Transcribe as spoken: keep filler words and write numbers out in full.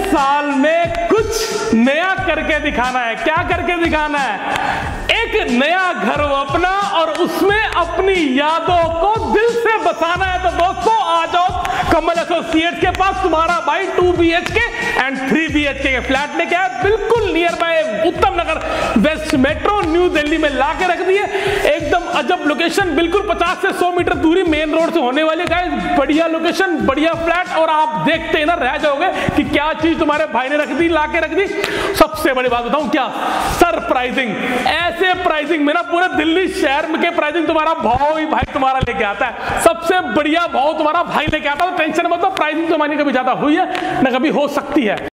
साल में कुछ नया करके दिखाना है। क्या करके दिखाना है? एक नया घर वो अपना और उसमें अपनी यादों को दिल से बसाना है। तो दोस्तों आ जाओ कमल एसोसिएट्स के पास, तुम्हारा भाई two B H K and three B H K के फ्लैट लेके आया, बिल्कुल nearby Uttam Nagar west metro new Delhi में ला के रख दिए। एकदम अजब लोकेशन, बिल्कुल पचास से सौ मीटर दूरी मेन रोड से होने वाली गाइस। बढ़िया लोकेशन, बढ़िया फ्लैट, और आप देखते ना रह जाओगे कि क्या चीज तुम्हारे भाई ने रख दी, ला के रख दी। सबसे बड़ी बात बताऊं क्या, सरप्राइजिंग। ऐसे प्राइसिंग में ना पूरे दिल्ली शहर के प्राइसिंग तुम्हारा भाव ही भाई तुम्हारा लेके आता है। सबसे बढ़िया भाव तुम्हारा भाई लेके आता है। तो टेंशन मत लो, प्राइसिंग तुम्हारी कभी ज्यादा हुई है ना कभी हो सकती है।